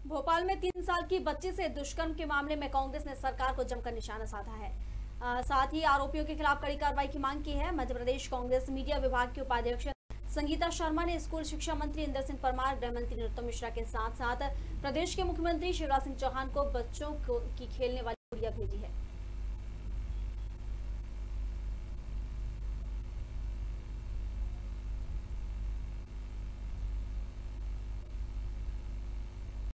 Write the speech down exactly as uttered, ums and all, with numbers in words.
भोपाल में तीन साल की बच्ची से दुष्कर्म के मामले में कांग्रेस ने सरकार को जमकर निशाना साधा है। आ, साथ ही आरोपियों के खिलाफ कड़ी कार्रवाई की मांग की है। मध्य प्रदेश कांग्रेस मीडिया विभाग के उपाध्यक्ष संगीता शर्मा ने स्कूल शिक्षा मंत्री इंदर सिंह परमार, गृह मंत्री नरोत्तम मिश्रा के साथ साथ प्रदेश के मुख्यमंत्री शिवराज सिंह चौहान को बच्चों को की खेलने वाली गुड़िया भेजी है।